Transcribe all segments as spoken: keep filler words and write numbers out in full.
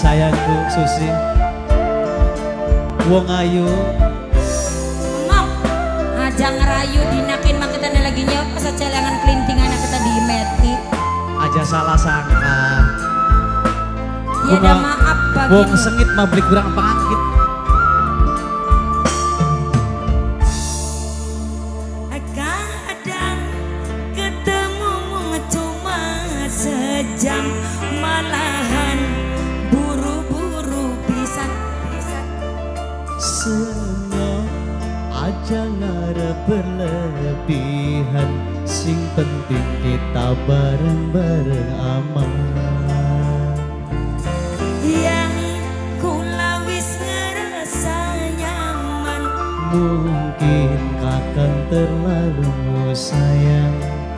sayangku Susi. Wong ayu Ngom aja ngerayu dinakin makanya lagi nyewa pas celangan kelinting anak kita di meti aja salah sangka. ya ada maaf bagi wong sengit mah beli kurang pangkit. kadang ketemu cuma sejam malahan buru-buru pisan-pisan Senang aja ngarep berlebihan, sing penting kita bareng-bareng aman. yang kula wis ngerasa nyaman Mungkin kakak terlalu sayang,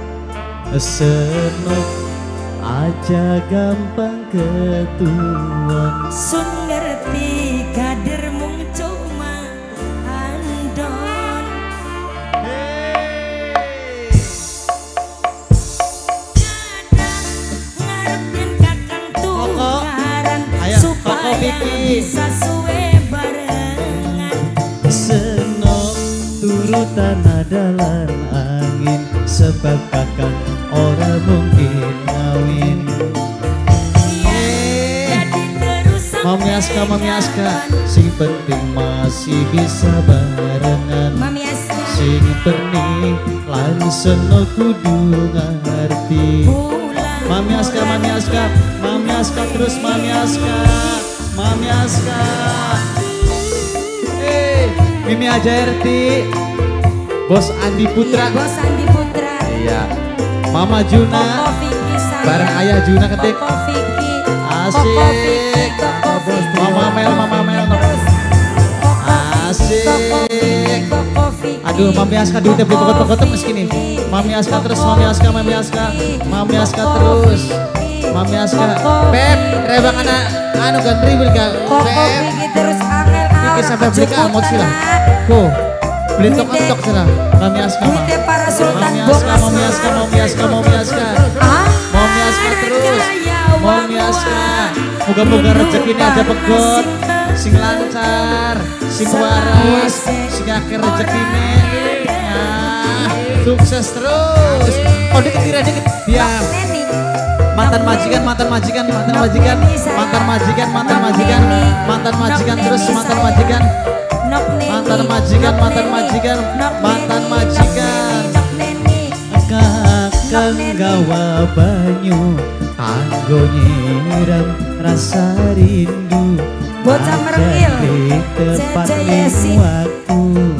senang aja gampang ketuan. sun ngerti kadermu cuma andon ngarepin kakang tukaran supaya bisa suwe barengan Senang turutan adalah angin, sebab kakak orang mungkin ngawin. Mami Aska, Mami Aska, sing penting masih bisa barengan. Mami Aska Sing pernih lan seno kudu ngerti. Mami Aska, Mami Aska, Mami Aska terus Mami Aska, Mami Aska. Eh, Mimi Ajaerti, Bos Andi Putra. Iya, Bos Andi Putra. Iya. Mama Juna, Koko Vicky saya. bareng Ayah Juna ketik. Koko Vicky. Asik. Koko Vicky, Koko Vicky. Mama Mel, Mama Mel. Asik. Koko Vicky. Aduh, Mami Aska duitnya beli pokok-pokok terus gini. Mami Aska terus, Mami Aska, Mami Aska, Mami Aska terus, Mami Aska. Pep, rebang anak, anu kan ribet kan. Koko Pep, Vicky terus angel Vicky sampai beli kamot sih lah. Ko, beli tok-tok sih lah. Mami Aska, duitnya para sultan Mami Aska, bongas. Mami Aska, Mami Aska, Mami Aska. Ah, Mami Aska terus, Mami Aska. Moga-moga rezekinya ada pegot, sing lancar, sing waras, sing akhir rezekine. Nah, sukses terus. Oh dikit kira dikit, diam. Neni. Mantan majikan, mantan majikan, mantan majikan, mantan majikan, mantan majikan, mantan majikan terus mantan majikan, Nok Neni. mantan majikan, mantan majikan, mantan majikan. Nok Neni. Kakang gawa banyu, kanggo nyiram rasa rindu. Bocah merengil, Di tempat Cece Yesi. waktu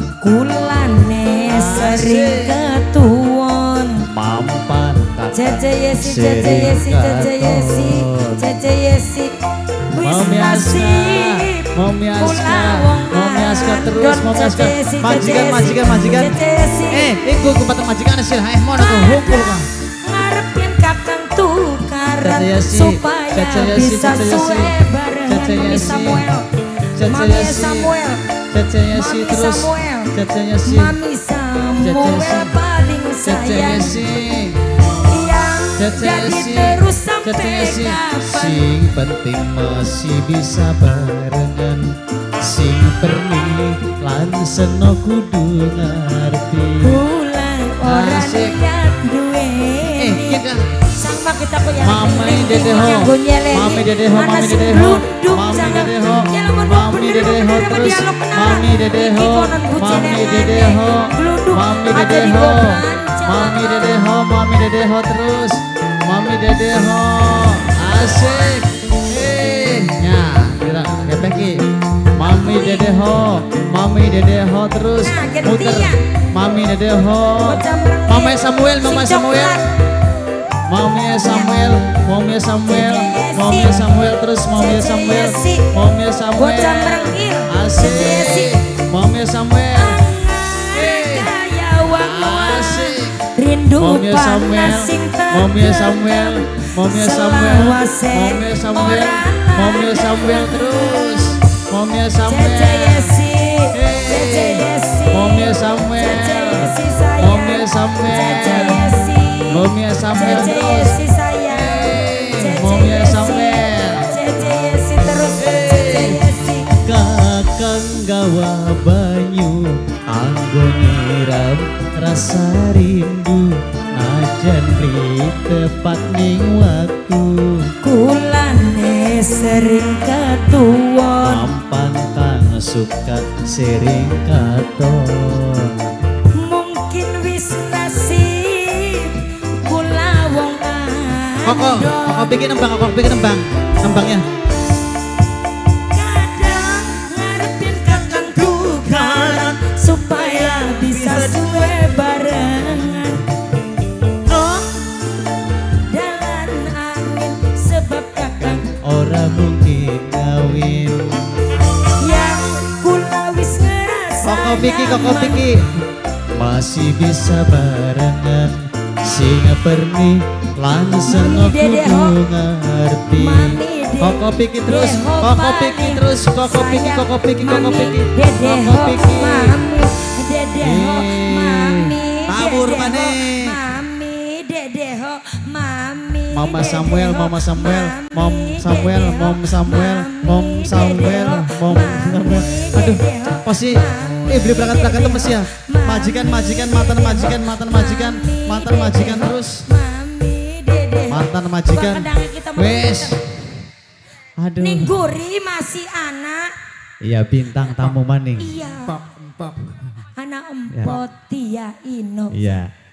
Kulane sering ketuon. mampan Cece Yesi, Cece Yesi, Cece Yesi, Cece Yesi. Wis Mami Aska, nasib. Mami Aska, Kula wong Mami Aska terus, Don Mami Aska. Cece Yesi, Majikan, Cece Yesi, majikan, majikan. Cece Yesi. Eh, ikut ke patang majikan sih, eh mau aku hukum kan. Ngarepin kakang tukaran Cece Yesi, supaya Cece Yesi, bisa Cece Yesi, suwe barengan. Cece Mami Yesi, Samuel, Cece Mami Yesi, Samuel, Cece Yesi Mami terus, Samuel, Cece Yesi, Mami Samuel Yesi. paling Cece sayang. Yesi, Yang Cece jadi Yesi, terus Cece sampai Yesi. kapan. Sing penting masih bisa barengan, sing pernih lan seno kudu ngerti. Bulan orang Asik. lihat duwe. Eh, kita Sama kita punya Mami Dedeho, Mami Dedeho, Mami Dedeho, Mami Dedeho, Mami Dedeho terus, Mami Dedeho, Mami Dedeho, Mami Dedeho, Mami Dedeho, Mami Dedeho terus, Mami Dedeho, asik, eh, nya, kira kepeki, Mami Dedeho, Mami Dedeho terus, muter, Mami Dedeho, Mama Samuel, Mama Samuel. Mami Samuel, Mami Samuel, Mami Samuel terus Mami Samuel, Mami Samuel, asik, Mami Samuel, asik, rindu Mami Samuel, panas sing Mami Samuel, Mami Samuel, Mami Samuel, Mami Samuel terus, Mami Samuel, Mami Samuel, Mami Samuel. Mami Samuel terus, Cece Yesi sayang, Mami Samuel, Cece Yesi terus gawa banyu anggo nyiram rasa rindu najan ri tepat ning waktu kulane sering ketuwon mampang kang suka sering katon mungkin wis nasib kula wong koko koko bikin nembang koko bikin nembang nembangnya kadang ngarepin kakang tukaran supaya bisa suwe barengan oh dalan angin sebab kakang ora mungkin kawin yang kula wis ngerasa koko piki koko piki masih bisa barengan singa perni langsung Mami, aku Dedeho. ngerti Mami, Dedeho. koko piki terus koko piki terus koko piki koko piki koko piki Dedeho, koko piki mami, dedeho, Eh, mami, tabur dedeho, maneh. mami, dedeho, mami, Mama dedeho, Samuel, Mama Samuel, Mom mami, Samuel, dedeho, Mom Samuel, Mom mami, Samuel, dedeho, Mom mami, Samuel. Aduh, dedeho, pasti mami, eh beli berangkat berangkat dedeho, temes ya. Majikan, majikan, mantan majikan, mantan majikan, mami, mantan majikan dedeho, terus. mami, dedeho. Mantan majikan. Wah, kadang kita mau Wes. ketemu. Aduh. Ning Guri masih anak. Iya bintang tamu maning. Iya. Empok, empok. Anak empot Tia Ino. Iya.